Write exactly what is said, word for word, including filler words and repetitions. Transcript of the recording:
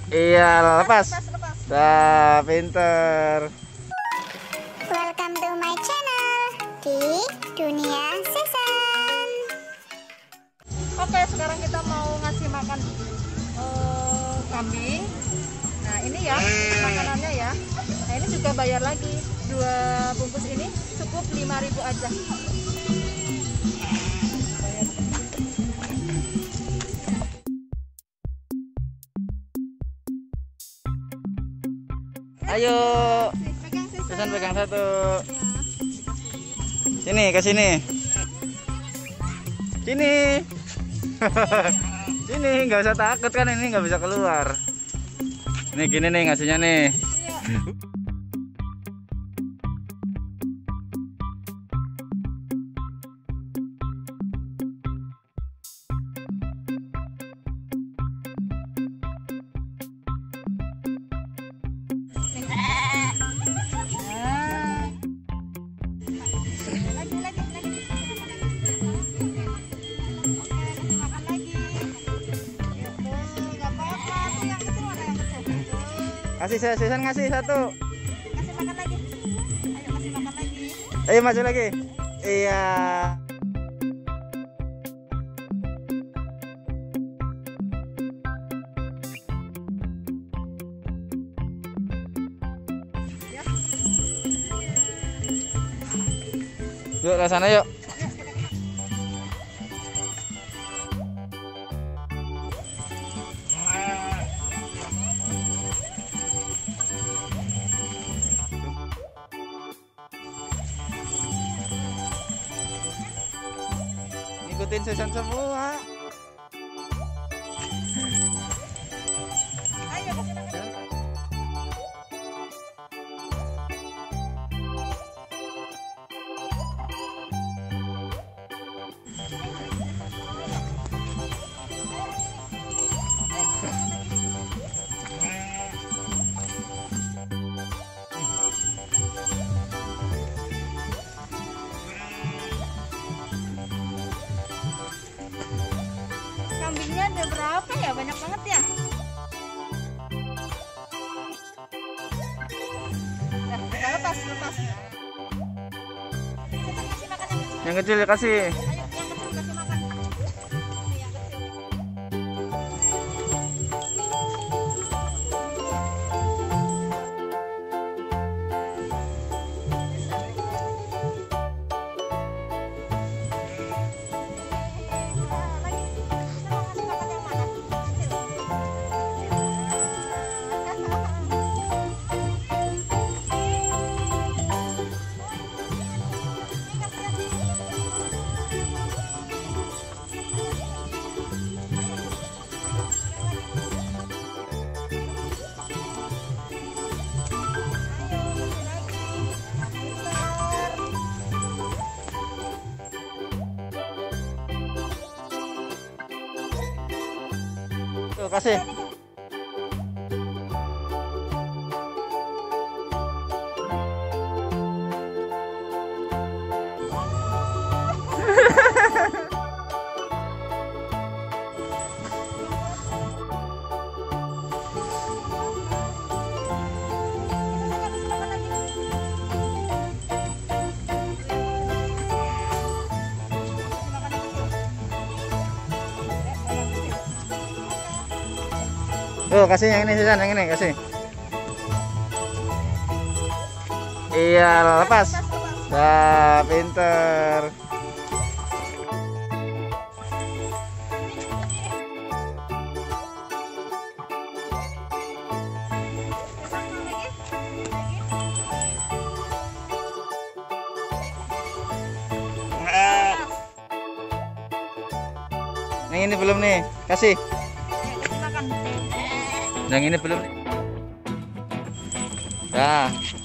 Iya, lepas. Lepas, lepas. Dah, pinter. Welcome to my channel di Dunia Sesan. Oke, sekarang kita mau ngasih makan eh, kambing. Nah, ini ya makanannya ya. Nah, ini juga bayar lagi. Dua bungkus ini cukup lima ribu aja. Ayo, Nih, pegang sisa. Susan pegang satu. Sini, ke sini. Sini. Sini, nggak usah takut kan, ini nggak bisa keluar. Nih gini nih ngasihnya nih. Kasih saya, Susan ngasih satu. Kasih makan lagi. Ayo kasih makan lagi. Ayo maju lagi. Iya. Yuk ke sana yuk. Ikutin Susan semua. Ayo kasih makan. Kambingnya ada berapa ya? Banyak banget ya. Nah, udah lepas, lepas. Kita kasih makan yang kecil. Yang kecil kasih. Ayo, yang kecil kasih makan. Nih, yang kecil. Tuh kasih. Tuh kasih yang ini Susan, yang ini kasih. Iya, lepas. Dah, pinter. Yang ini belum nih, kasih. Yang ini belum nih. Dah.